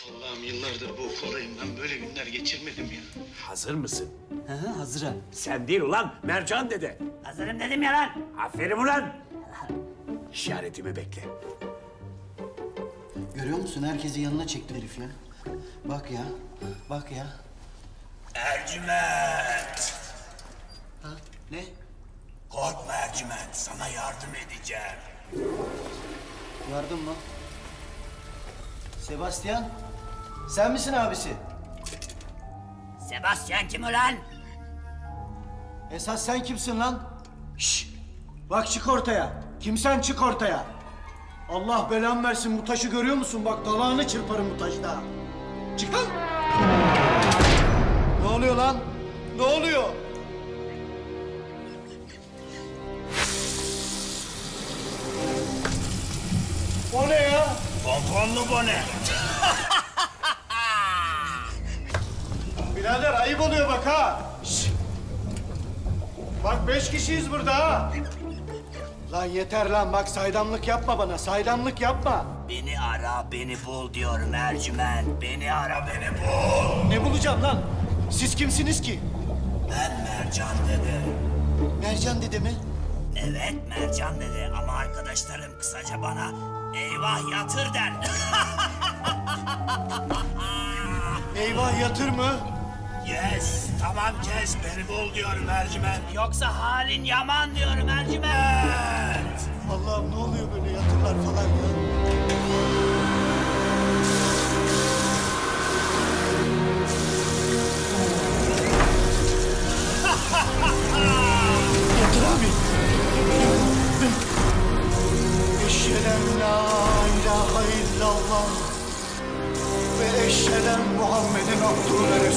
Allah'ım yıllardır bu okuldayım. Ben böyle günler geçirmedim ya. Hazır mısın? Hı, hazırım. Sen değil ulan, Mercan dede. Hazırım dedim ya lan. Aferin ulan. İşaretimi bekle. Görüyor musun? Herkesi yanına çekti herif ya. Bak ya, bak ya. Ercüment! Ha? Ne? Korkma Ercüment, sana yardım edeceğim. Yardım mı? Sebastian, sen misin abisi? Sebastian kim ulan? Esas sen kimsin lan? Şşş! Bak çık ortaya. Kimsen çık ortaya. Allah belanı versin, bu taşı görüyor musun? Bak dalağını çırparım bu taşta. Çık lan! Ne oluyor lan? Ne oluyor? O ne ya? Pomponlu bone. Birader ayıp oluyor bak ha. Şşş! Bak 5 kişiyiz burada ha. Lan yeter lan, bak saydamlık yapma bana, saydamlık yapma. Beni ara, beni bul diyorum Ercüment. Beni ara, beni bul. Ne bulacağım lan? Siz kimsiniz ki? Ben Mercan dede. Mercan dede mi? Evet Mercan dede ama arkadaşlarım kısaca bana eyvah yatır der. Eyvah yatır mı? Yes, tamam kes, beni bul diyorum Ercüment. Yoksa halin yaman diyorum Ercüment. Allah'ım ne oluyor böyle yatırlar falan ya? Yatır abi. Eşheden la ilahe illallah ve eşheden Muhammed'in abdühü